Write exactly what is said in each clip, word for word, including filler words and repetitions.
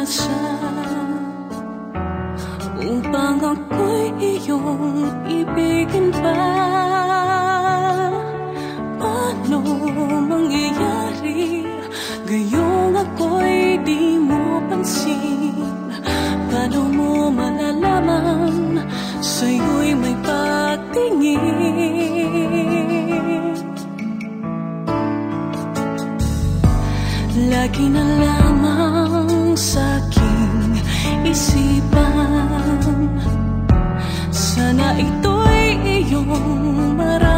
siya upang ako'y iyong ibigin pa. Paano mangyayari gayong ako'y di mo pansin? Paano mo malalaman sa'yo'y may patingin? Lagi na lamang sa'king isipan, sana ito'y iyong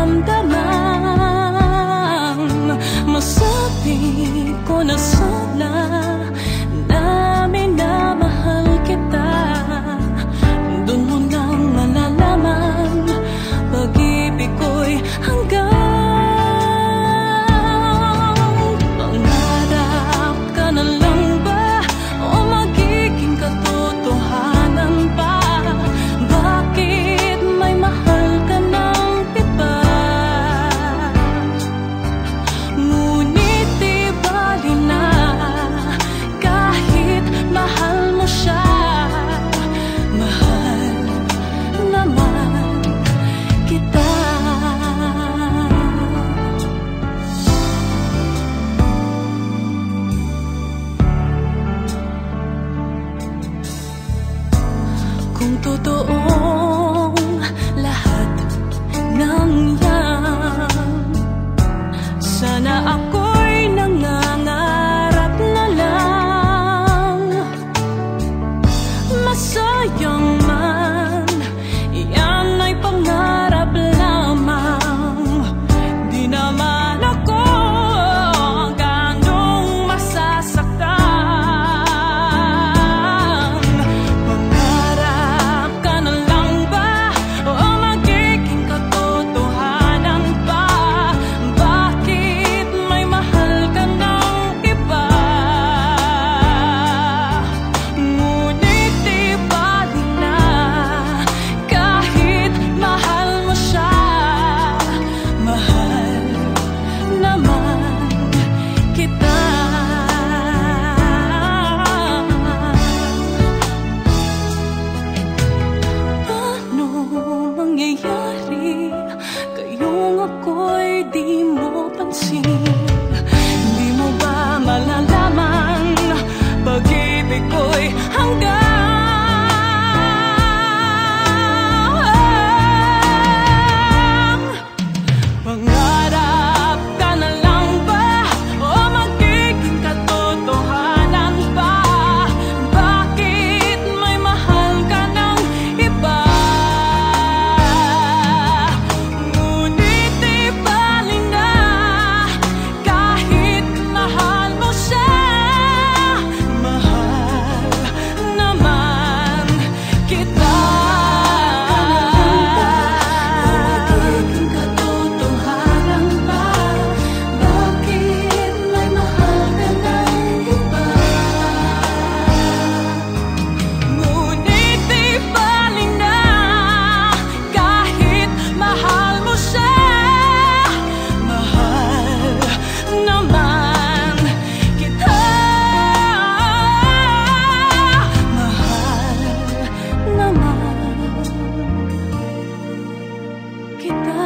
maramdaman. Masabi ko na sana na minamahal kita. Doon mo nang malalaman pag-ibig ko'y hanggang kung totoong lahat ng yan, sana ako'y nangangarap na lang. Masayang man, yan ay pangarap lamang. Di naman ako ganong masasaktan. Di mo pansin, di mo ba malalaman pag-ibig ko'y hanggang pangarap ka na lang ba o magiging katotohanan pa? Bakit may mahal ka ng iba? Kita